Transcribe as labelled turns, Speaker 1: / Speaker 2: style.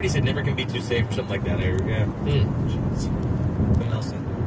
Speaker 1: He said never can be too safe or something like that. Yeah.
Speaker 2: What else?